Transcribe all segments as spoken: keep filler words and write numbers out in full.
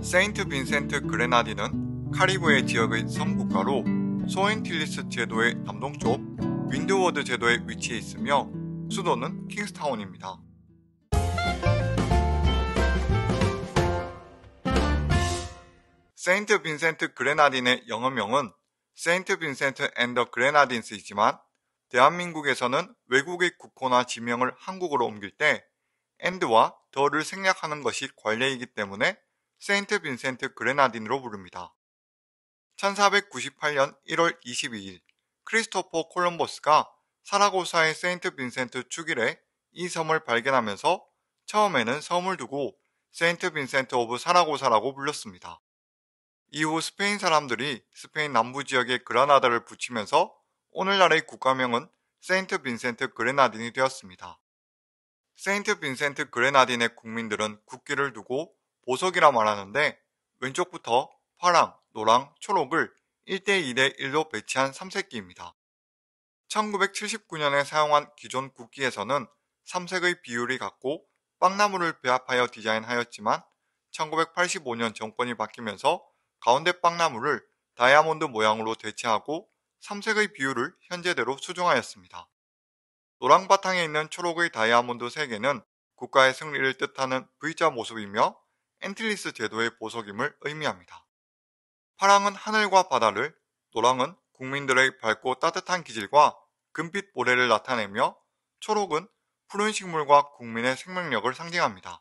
세인트 빈센트 그레나딘은 카리브해 지역의 섬국가로 소엔틸리스 제도의 남동쪽 윈드워드 제도에 위치해 있으며 수도는 킹스타운입니다. 세인트 빈센트 그레나딘의 영어명은 세인트 빈센트 앤 더 그레나딘스이지만 대한민국에서는 외국의 국호나 지명을 한국어로 옮길 때 앤드와 더를 생략하는 것이 관례이기 때문에 세인트 빈센트 그레나딘으로 부릅니다. 천사백구십팔 년 일월 이십이일 크리스토퍼 콜럼버스가 사라고사의 세인트 빈센트 축일에 이 섬을 발견하면서 처음에는 섬을 두고 세인트 빈센트 오브 사라고사라고 불렀습니다. 이후 스페인 사람들이 스페인 남부 지역에 그라나다를 붙이면서 오늘날의 국가명은 세인트 빈센트 그레나딘이 되었습니다. 세인트 빈센트 그레나딘의 국민들은 국기를 두고 보석이라 말하는데 왼쪽부터 파랑, 노랑, 초록을 일 대 이 대 일로 배치한 삼색기입니다. 천구백칠십구 년에 사용한 기존 국기에서는 삼색의 비율이 같고 빵나무를 배합하여 디자인하였지만 천구백팔십오 년 정권이 바뀌면서 가운데 빵나무를 다이아몬드 모양으로 대체하고 삼색의 비율을 현재대로 수정하였습니다. 노랑 바탕에 있는 초록의 다이아몬드 세 개는 국가의 승리를 뜻하는 V자 모습이며 엔틸리스 제도의 보석임을 의미합니다. 파랑은 하늘과 바다를, 노랑은 국민들의 밝고 따뜻한 기질과 금빛 모래를 나타내며 초록은 푸른 식물과 국민의 생명력을 상징합니다.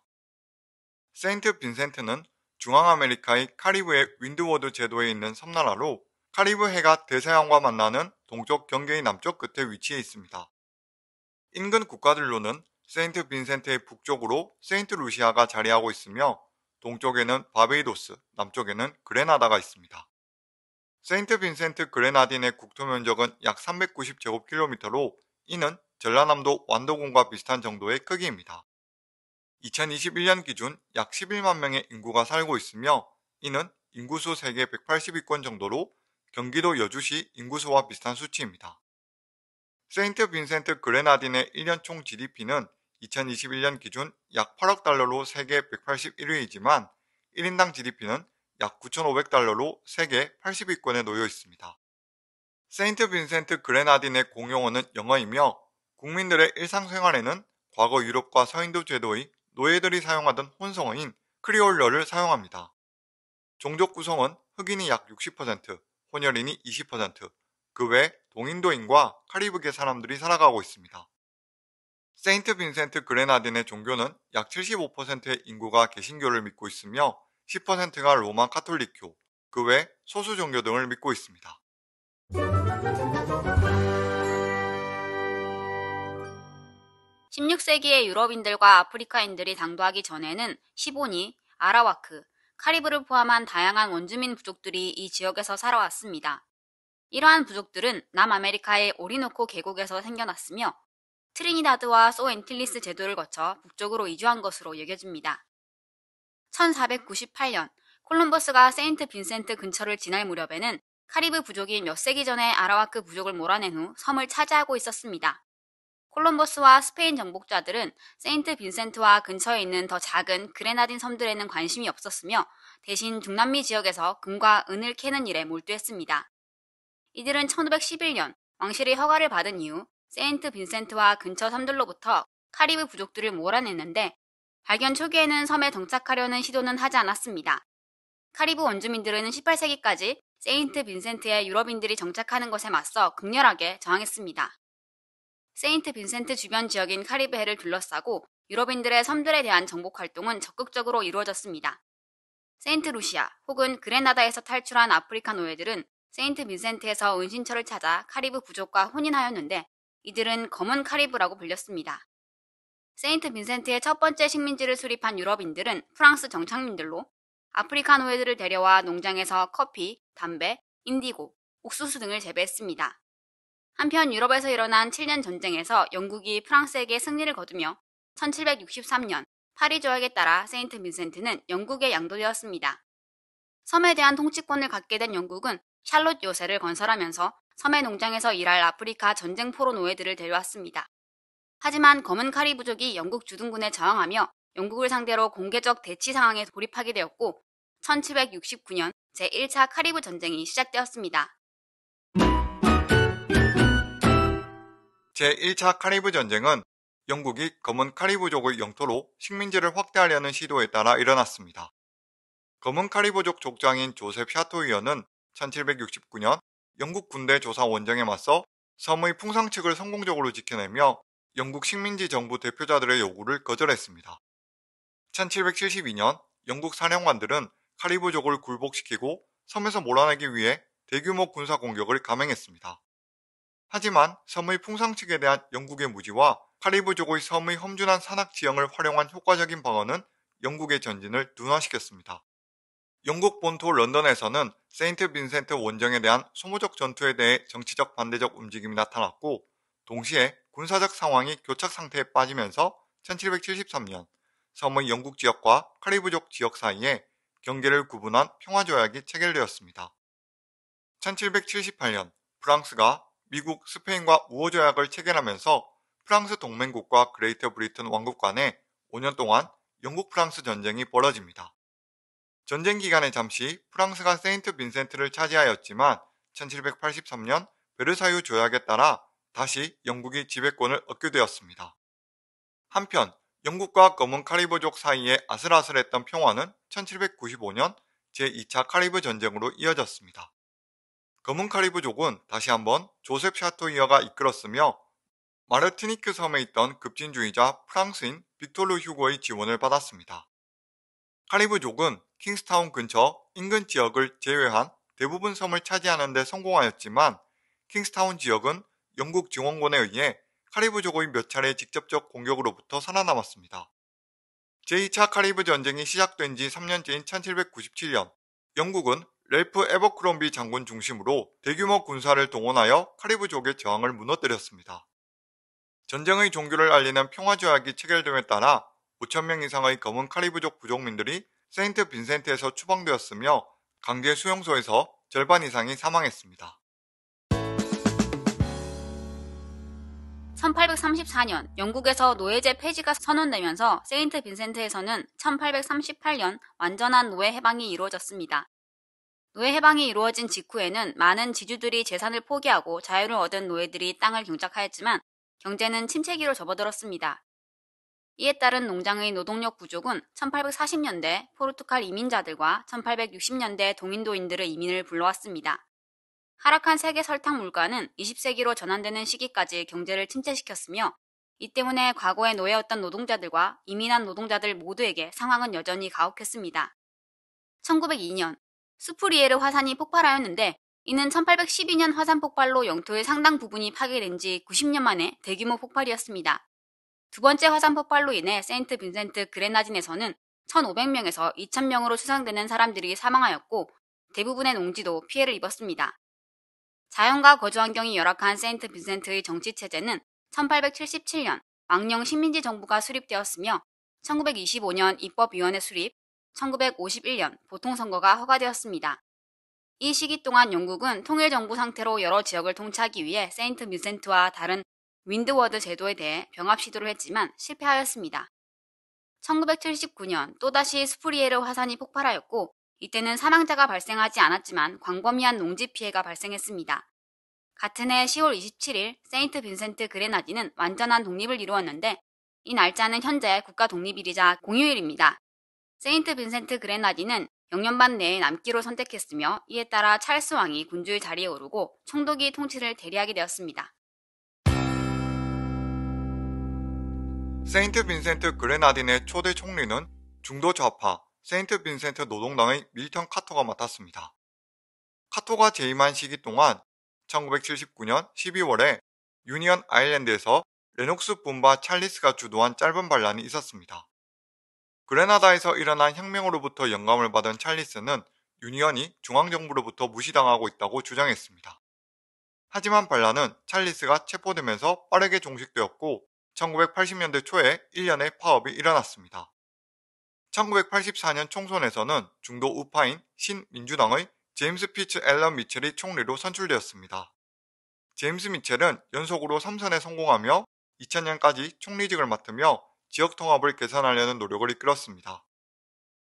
세인트 빈센트는 중앙아메리카의 카리브해 윈드워드 제도에 있는 섬나라로 카리브해가 대서양과 만나는 동쪽 경계의 남쪽 끝에 위치해 있습니다. 인근 국가들로는 세인트 빈센트의 북쪽으로 세인트 루시아가 자리하고 있으며 동쪽에는 바베이도스, 남쪽에는 그레나다가 있습니다. 세인트 빈센트 그레나딘의 국토 면적은 약 삼백구십 제곱킬로미터로 이는 전라남도 완도군과 비슷한 정도의 크기입니다. 이천이십일 년 기준 약 십일만 명의 인구가 살고 있으며 이는 인구수 세계 백팔십 위권 정도로 경기도 여주시 인구수와 비슷한 수치입니다. 세인트 빈센트 그레나딘의 일 년 총 지디피는 이천이십일 년 기준 약 팔억 달러로 세계 백팔십일 위이지만 일 인당 지디피는 약 구천오백 달러로 세계 팔십 위권에 놓여 있습니다. 세인트 빈센트 그레나딘의 공용어는 영어이며 국민들의 일상생활에는 과거 유럽과 서인도 제도의 노예들이 사용하던 혼성어인 크리올러를 사용합니다. 종족 구성은 흑인이 약 육십 퍼센트, 혼혈인이 이십 퍼센트, 그 외 동인도인과 카리브계 사람들이 살아가고 있습니다. 세인트 빈센트 그레나딘의 종교는 약 칠십오 퍼센트의 인구가 개신교를 믿고 있으며 십 퍼센트가 로마 카톨릭교, 그 외 소수 종교 등을 믿고 있습니다. 십육 세기의 유럽인들과 아프리카인들이 당도하기 전에는 시보니, 아라와크, 카리브를 포함한 다양한 원주민 부족들이 이 지역에서 살아왔습니다. 이러한 부족들은 남아메리카의 오리노코 계곡에서 생겨났으며 트리니다드와 소엔틸리스 제도를 거쳐 북쪽으로 이주한 것으로 여겨집니다. 천사백구십팔 년 콜럼버스가 세인트 빈센트 근처를 지날 무렵에는 카리브 부족이 몇 세기 전에 아라와크 부족을 몰아낸 후 섬을 차지하고 있었습니다. 콜럼버스와 스페인 정복자들은 세인트 빈센트와 근처에 있는 더 작은 그레나딘 섬들에는 관심이 없었으며 대신 중남미 지역에서 금과 은을 캐는 일에 몰두했습니다. 이들은 천오백십일 년 왕실의 허가를 받은 이후 세인트 빈센트와 근처 섬들로부터 카리브 부족들을 몰아냈는데 발견 초기에는 섬에 정착하려는 시도는 하지 않았습니다. 카리브 원주민들은 십팔 세기까지 세인트 빈센트에 유럽인들이 정착하는 것에 맞서 극렬하게 저항했습니다. 세인트 빈센트 주변 지역인 카리브해를 둘러싸고 유럽인들의 섬들에 대한 정복 활동은 적극적으로 이루어졌습니다. 세인트 루시아 혹은 그레나다에서 탈출한 아프리카 노예들은 세인트 빈센트에서 은신처를 찾아 카리브 부족과 혼인하였는데 이들은 검은 카리브라고 불렸습니다. 세인트 빈센트의 첫 번째 식민지를 수립한 유럽인들은 프랑스 정착민들로 아프리카 노예들을 데려와 농장에서 커피, 담배, 인디고, 옥수수 등을 재배했습니다. 한편 유럽에서 일어난 칠 년 전쟁에서 영국이 프랑스에게 승리를 거두며 천칠백육십삼 년 파리 조약에 따라 세인트 빈센트는 영국에 양도되었습니다. 섬에 대한 통치권을 갖게 된 영국은 샬롯 요새를 건설하면서 섬의 농장에서 일할 아프리카 전쟁 포로 노예들을 데려왔습니다. 하지만 검은 카리 부족이 영국 주둔군에 저항하며 영국을 상대로 공개적 대치 상황에 돌입하게 되었고 천칠백육십구 년 제일 차 카리브 전쟁이 시작되었습니다. 제일 차 카리브 전쟁은 영국이 검은 카리브족의 영토로 식민지를 확대하려는 시도에 따라 일어났습니다. 검은 카리브족 족장인 조셉 샤토이어는 천칠백육십구 년 영국 군대 조사 원정에 맞서 섬의 풍상측을 성공적으로 지켜내며 영국 식민지 정부 대표자들의 요구를 거절했습니다. 천칠백칠십이 년 영국 사령관들은 카리브족을 굴복시키고 섬에서 몰아내기 위해 대규모 군사 공격을 감행했습니다. 하지만 섬의 풍상측에 대한 영국의 무지와 카리브족의 섬의 험준한 산악 지형을 활용한 효과적인 방어는 영국의 전진을 둔화시켰습니다. 영국 본토 런던에서는 세인트 빈센트 원정에 대한 소모적 전투에 대해 정치적 반대적 움직임이 나타났고, 동시에 군사적 상황이 교착 상태에 빠지면서 천칠백칠십삼 년 섬의 영국 지역과 카리브족 지역 사이에 경계를 구분한 평화조약이 체결되었습니다. 천칠백칠십팔 년 프랑스가 미국, 스페인과 우호조약을 체결하면서 프랑스 동맹국과 그레이트 브리튼 왕국 간에 오 년 동안 영국-프랑스 전쟁이 벌어집니다. 전쟁 기간에 잠시 프랑스가 세인트 빈센트를 차지하였지만 천칠백팔십삼 년 베르사유 조약에 따라 다시 영국이 지배권을 얻게 되었습니다. 한편 영국과 검은 카리브족 사이에 아슬아슬했던 평화는 천칠백구십오 년 제이 차 카리브 전쟁으로 이어졌습니다. 검은 카리브족은 다시 한번 조셉 샤토이어가 이끌었으며 마르티니크 섬에 있던 급진주의자 프랑스인 빅토르 휴고의 지원을 받았습니다. 카리브족은 킹스타운 근처 인근 지역을 제외한 대부분 섬을 차지하는 데 성공하였지만, 킹스타운 지역은 영국 증원군에 의해 카리브족의 몇 차례 직접적 공격으로부터 살아남았습니다. 제이 차 카리브 전쟁이 시작된 지 삼 년째인 천칠백구십칠 년, 영국은 렐프 에버크롬비 장군 중심으로 대규모 군사를 동원하여 카리브족의 저항을 무너뜨렸습니다. 전쟁의 종교를 알리는 평화조약이 체결됨에 따라 오천 명 이상의 검은 카리브족 부족민들이 세인트 빈센트에서 추방되었으며 강제 수용소에서 절반 이상이 사망했습니다. 천팔백삼십사 년 영국에서 노예제 폐지가 선언되면서 세인트 빈센트에서는 천팔백삼십팔 년 완전한 노예 해방이 이루어졌습니다. 노예 해방이 이루어진 직후에는 많은 지주들이 재산을 포기하고 자유를 얻은 노예들이 땅을 경작하였지만 경제는 침체기로 접어들었습니다. 이에 따른 농장의 노동력 부족은 천팔백사십 년대 포르투갈 이민자들과 천팔백육십 년대 동인도인들의 이민을 불러왔습니다. 하락한 세계 설탕 물가는 이십 세기로 전환되는 시기까지 경제를 침체시켰으며, 이 때문에 과거에 노예였던 노동자들과 이민한 노동자들 모두에게 상황은 여전히 가혹했습니다. 천구백이 년 스프리에르 화산이 폭발하였는데, 이는 천팔백십이 년 화산 폭발로 영토의 상당 부분이 파괴된 지 구십 년 만에 대규모 폭발이었습니다. 두 번째 화산 폭발로 인해 세인트 빈센트 그레나딘에서는 천오백 명에서 이천 명으로 추정되는 사람들이 사망하였고, 대부분의 농지도 피해를 입었습니다. 자연과 거주 환경이 열악한 세인트 빈센트의 정치체제는 천팔백칠십칠 년 망령 식민지 정부가 수립되었으며, 천구백이십오 년 입법위원회 수립, 천구백오십일 년 보통선거가 허가되었습니다. 이 시기 동안 영국은 통일정부 상태로 여러 지역을 통치하기 위해 세인트 빈센트와 다른 윈드워드 제도에 대해 병합 시도를 했지만 실패하였습니다. 천구백칠십구 년 또다시 스프리에르 화산이 폭발하였고, 이때는 사망자가 발생하지 않았지만 광범위한 농지 피해가 발생했습니다. 같은 해 시월 이십칠일 세인트 빈센트 그레나딘은 완전한 독립을 이루었는데, 이 날짜는 현재 국가 독립일이자 공휴일입니다. 세인트 빈센트 그레나딘은 영 년 반 내에 남기로 선택했으며, 이에 따라 찰스 왕이 군주의 자리에 오르고 총독이 통치를 대리하게 되었습니다. 세인트 빈센트 그레나딘의 초대 총리는 중도 좌파 세인트 빈센트 노동당의 밀턴 카터가 맡았습니다. 카터가 재임한 시기 동안 천구백칠십구 년 십이월에 유니언 아일랜드에서 레녹스 분바 찰리스가 주도한 짧은 반란이 있었습니다. 그레나다에서 일어난 혁명으로부터 영감을 받은 찰리스는 유니언이 중앙정부로부터 무시당하고 있다고 주장했습니다. 하지만 반란은 찰리스가 체포되면서 빠르게 종식되었고, 천구백팔십 년대 초에 일련의 파업이 일어났습니다. 천구백팔십사 년 총선에서는 중도 우파인 신민주당의 제임스 피츠 앨런 미첼이 총리로 선출되었습니다. 제임스 미첼은 연속으로 삼 선에 성공하며 이천 년까지 총리직을 맡으며 지역 통합을 개선하려는 노력을 이끌었습니다.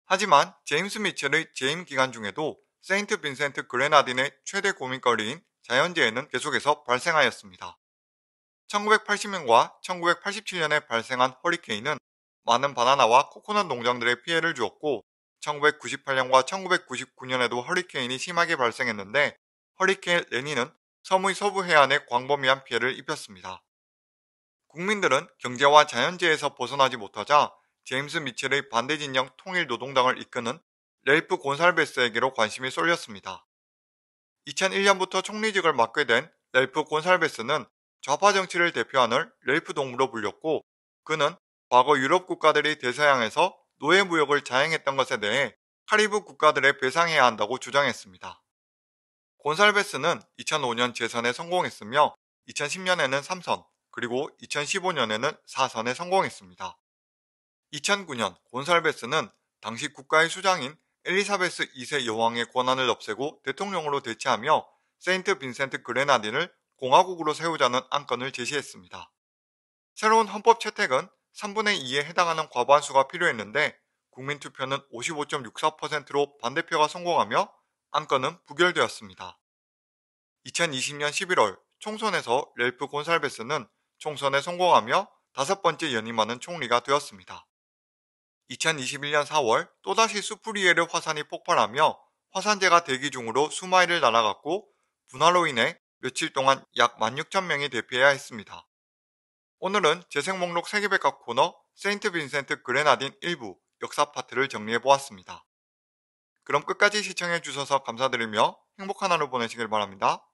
하지만 제임스 미첼의 재임 기간 중에도 세인트 빈센트 그레나딘의 최대 고민거리인 자연재해는 계속해서 발생하였습니다. 천구백팔십 년과 천구백팔십칠 년에 발생한 허리케인은 많은 바나나와 코코넛 농장들에 피해를 주었고, 천구백구십팔 년과 천구백구십구 년에도 허리케인이 심하게 발생했는데, 허리케인 레니는 섬의 서부 해안에 광범위한 피해를 입혔습니다. 국민들은 경제와 자연재해에서 벗어나지 못하자 제임스 미첼의 반대 진영 통일노동당을 이끄는 렐프 곤살베스에게로 관심이 쏠렸습니다. 이천일 년부터 총리직을 맡게 된 렐프 곤살베스는 좌파 정치를 대표하는 렐프 동무로 불렸고, 그는 과거 유럽 국가들이 대서양에서 노예 무역을 자행했던 것에 대해 카리브 국가들에 배상해야 한다고 주장했습니다. 곤살베스는 이천오 년 재선에 성공했으며 이천십 년에는 삼 선, 그리고 이천십오 년에는 사 선에 성공했습니다. 이천구 년 곤살베스는 당시 국가의 수장인 엘리사베스 이 세 여왕의 권한을 없애고 대통령으로 대체하며 세인트 빈센트 그레나딘을 공화국으로 세우자는 안건을 제시했습니다. 새로운 헌법 채택은 삼분의 이에 해당하는 과반수가 필요했는데 국민투표는 오십오 점 육사 퍼센트로 반대표가 성공하며 안건은 부결되었습니다. 이천이십 년 십일월 총선에서 렐프 곤살베스는 총선에 성공하며 다섯 번째 연임하는 총리가 되었습니다. 이천이십일 년 사월 또다시 수프리에르 화산이 폭발하며 화산재가 대기 중으로 수마일을 날아갔고, 분화로 인해 며칠 동안 약 만 육천 명이 대피해야 했습니다. 오늘은 재생 목록 세계백과 코너 세인트 빈센트 그레나딘 일부 역사 파트를 정리해보았습니다. 그럼 끝까지 시청해주셔서 감사드리며 행복한 하루 보내시길 바랍니다.